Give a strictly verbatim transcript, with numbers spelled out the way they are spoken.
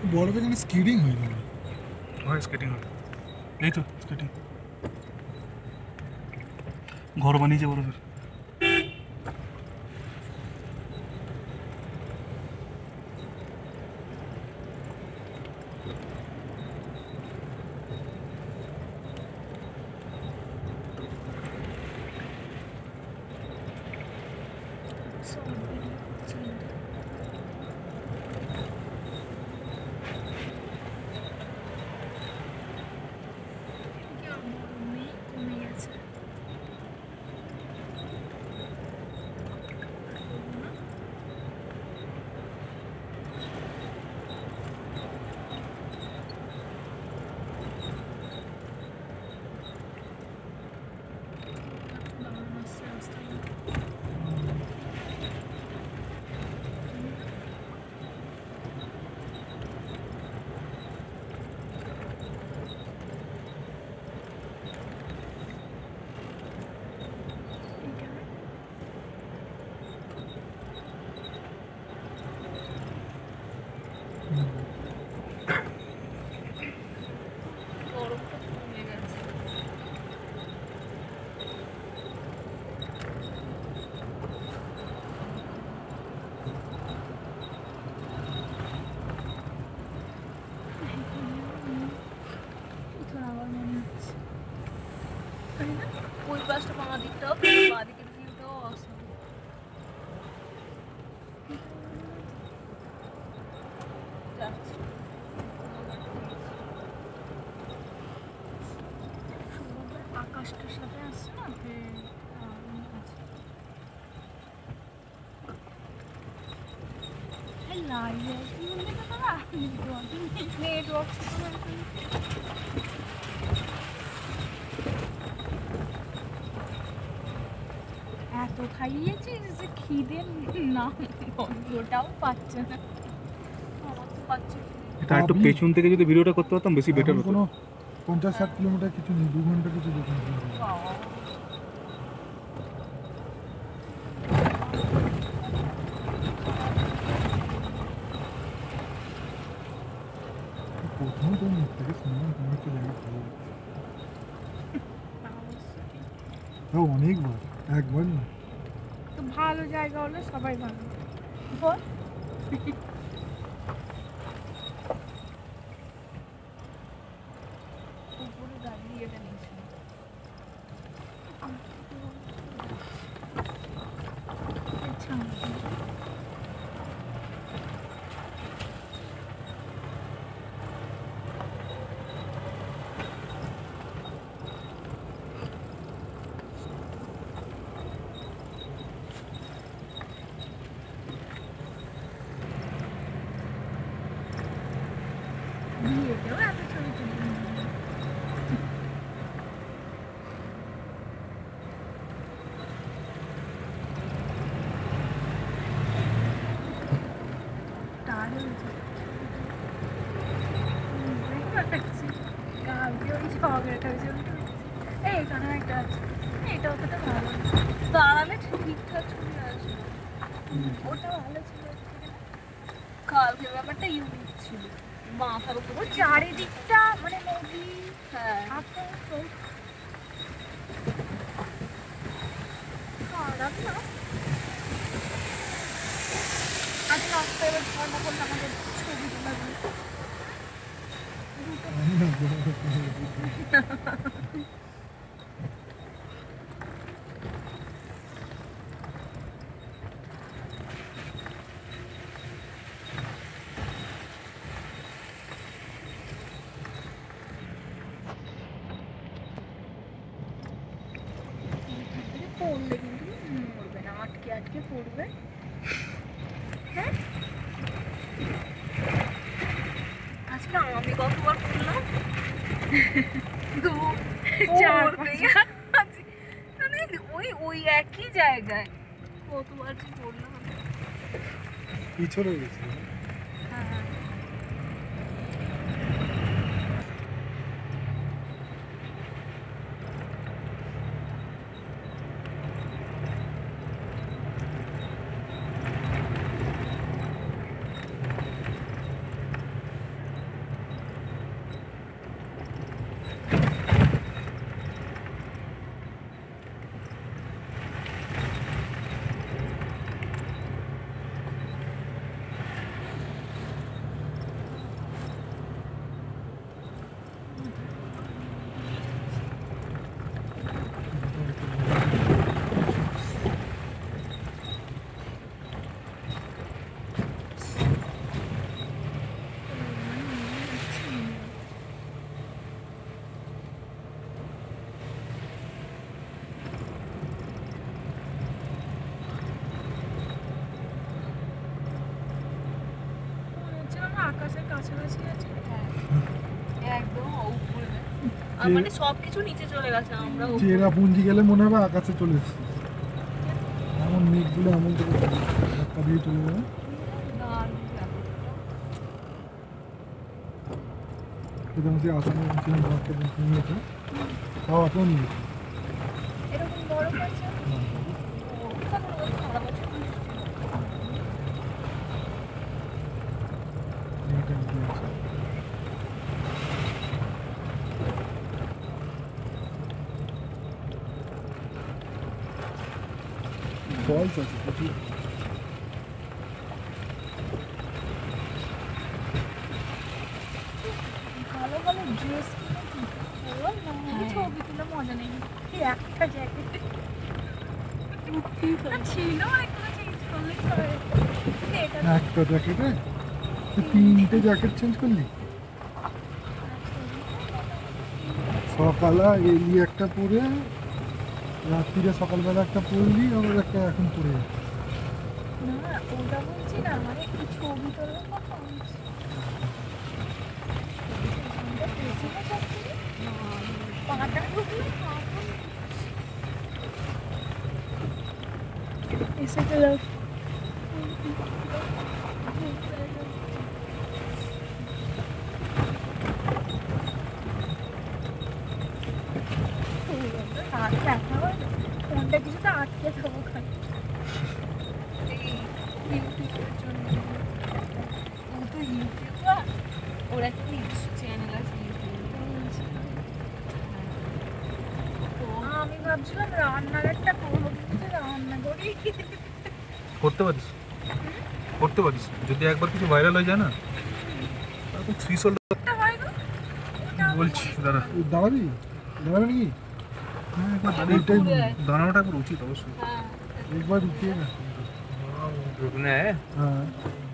বরফে এখানে স্কিডিং হয় না? হয় স্কেটিং হয়, এই তো স্কেটিং ঘর বানিয়েছে বরফের। ওই পাশটা বাঁ দিকটাও বাঁ দিকের ভিউটাও অসম। আকাশটার সাথে আসছে না নেটওয়ার্ক এত খাইয়েছিস যে খিদে না ওটাও পাচ্ছে না। আমার তো পাচ্ছে। এটা একটু পেছন থেকে যদি ভিডিওটা করতে পারতাম বেশি বেটার হতো। পঞ্চাশ ষাট কিলোমিটার কিছু নেই, দু ঘন্টা কিছু দেখুন। প্রথম তো মুখ থেকে শুনলাম তোমার একটা জায়গা ভালো লাগছে, অনেকবার, একবার না। তো ভালো জায়গা হলে সবাই ভালো বল। উপরে দাঁড়িয়ে এটা নিয়েছি আচ্ছা বিয়েতেও এত ছবি তুলি এইখানে একটা আছে, এটা অতটা ভালো দাঁড়ালে ঠিকঠাক ছবি আসবে, ওটা ভালো ছিল। কালকে ব্যাপারটা ইউনিক ছিল, মাথার উপর চারিদিকটা মানে নদী। হ্যাঁ খারাপ না। আজকে রাস্তায় এবার ঝর্ণা করলে আমাদের ছবি তোলা পড়লে কিন্তু মরবে না, আটকে আটকে পড়বে। হ্যাঁ আজকে আমি কতবার পড়লাম, দু চার মানে ওই ওই একই জায়গায় কতবার যে পড়লাম। পিছনে গেছে। হ্যাঁ আকাশের কাছাকাছি আছে। হ্যাঁ একদম উপরে, আর মানে সবকিছু নিচে চলে গেছে, আমরা উপরে। চেরাপুঞ্জি গেলে মনে হবে আকাশে চলে এসেছিস, এমন মেঘগুলো এমন করে ধাক্কা দিয়ে চলে যাবে। দারুণ ব্যাপারটা। একদম সেই আসামের ছিলাম ঘরটা নিয়েছে, তাও অত নিয়ে গেছে। এরকম বড় আছে সারা বছর ফলস আছে প্রচুর। ভালো ভালো ড্রেস ছবি তুলে মজা নেই। একটা জ্যাকেট ছিল, একটা চেঞ্জ করলেই হয়। একটা জ্যাকেটে তিনটে জ্যাকেট চেঞ্জ করলি? সকালে এলি একটা পরে, রাত্রিরে সকালবেলা একটা পরলি, আবার একটা এখন পরে যাচ্ছে। না ওটা বলছি না, মানে এই ছবি তোলার কথা বলছি। পাটা ঢুকলে এসে গেল। ফোনটা কিছুটা আটকে যাবো খালি ইউটিউবের জন্য। ও তো ইউটিউবার, ওর একটা নিজস্ব চ্যানেল আছে ইউটিউবে। তো আমি ভাবছিলাম রান্নার একটা করবো, কিন্তু রান্না করেই করতে পারিস, করতে পারিস যদি একবার কিছু ভাইরাল হয়ে যায় না, তারপর থ্রি সোল্ড হয় গো। বলছি। দাঁড়া, দাঁড়াবি দাঁড়াবি নাকি? হ্যাঁ একবার আমি এইটাই ঘুরে আসি। দাঁড়ানোটা একবার উচিত অবশ্যই। হ্যাঁ একবার উঠিয়ে না। হ্যাঁ হ্যাঁ